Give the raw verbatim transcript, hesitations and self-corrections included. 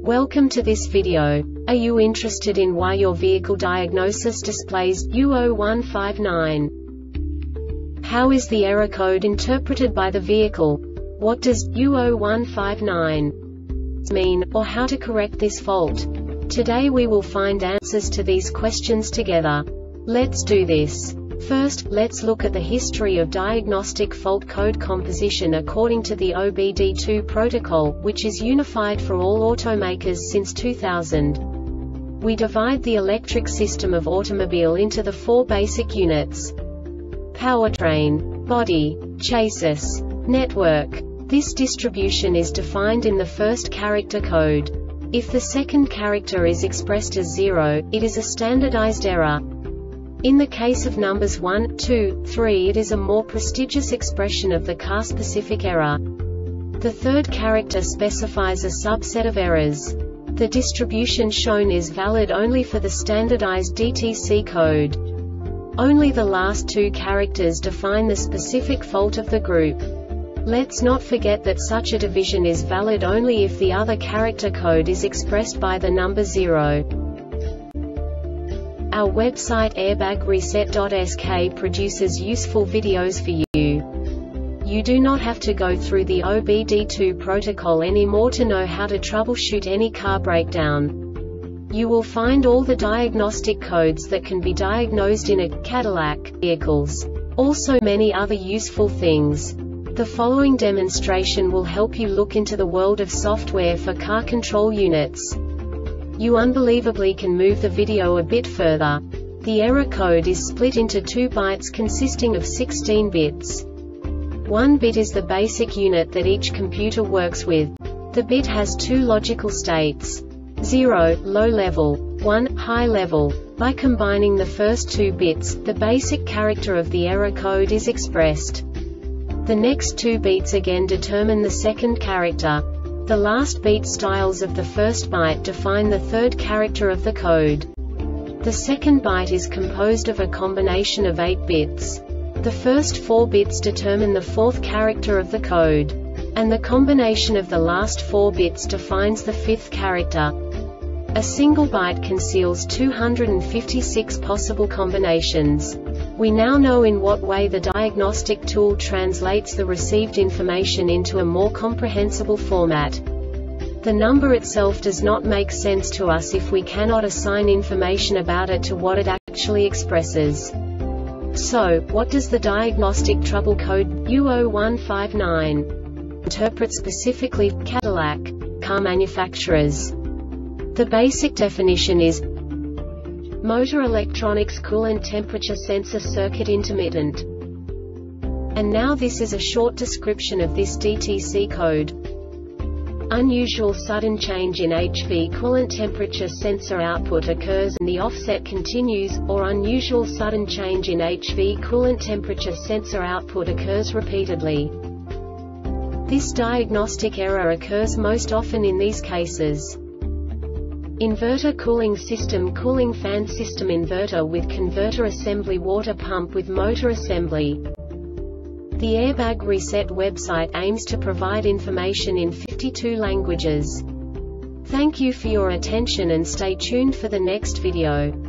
Welcome to this video. Are you interested in why your vehicle diagnosis displays U zero one five nine? How is the error code interpreted by the vehicle? What does U zero one five nine mean, or how to correct this fault? Today we will find answers to these questions together. Let's do this. First, let's look at the history of diagnostic fault code composition according to the O B D two protocol, which is unified for all automakers since two thousand. We divide the electric system of automobile into the four basic units: powertrain, body, chassis, network. This distribution is defined in the first character code. If the second character is expressed as zero, it is a standardized error. In the case of numbers one, two, three, it is a more prestigious expression of the car-specific error. The third character specifies a subset of errors. The distribution shown is valid only for the standardized D T C code. Only the last two characters define the specific fault of the group. Let's not forget that such a division is valid only if the other character code is expressed by the number zero. Our website airbag reset dot S K produces useful videos for you. You do not have to go through the O B D two protocol anymore to know how to troubleshoot any car breakdown. You will find all the diagnostic codes that can be diagnosed in a Cadillac vehicles. Also many other useful things. The following demonstration will help you look into the world of software for car control units. You unbelievably can move the video a bit further. The error code is split into two bytes consisting of sixteen bits. One bit is the basic unit that each computer works with. The bit has two logical states: zero, low level, one, high level. By combining the first two bits, the basic character of the error code is expressed. The next two beats again determine the second character. The last beat styles of the first byte define the third character of the code. The second byte is composed of a combination of eight bits. The first four bits determine the fourth character of the code. And the combination of the last four bits defines the fifth character. A single byte conceals two hundred fifty-six possible combinations. We now know in what way the diagnostic tool translates the received information into a more comprehensible format. The number itself does not make sense to us if we cannot assign information about it to what it actually expresses. So, what does the diagnostic trouble code U zero one five nine interpret specifically for Cadillac car manufacturers? The basic definition is motor electronics coolant temperature sensor circuit intermittent. And now this is a short description of this D T C code. Unusual sudden change in H V coolant temperature sensor output occurs and the offset continues, or unusual sudden change in H V coolant temperature sensor output occurs repeatedly. This diagnostic error occurs most often in these cases: inverter cooling system, cooling fan system, inverter with converter assembly, water pump with motor assembly. The Airbag Reset website aims to provide information in fifty-two languages. Thank you for your attention and stay tuned for the next video.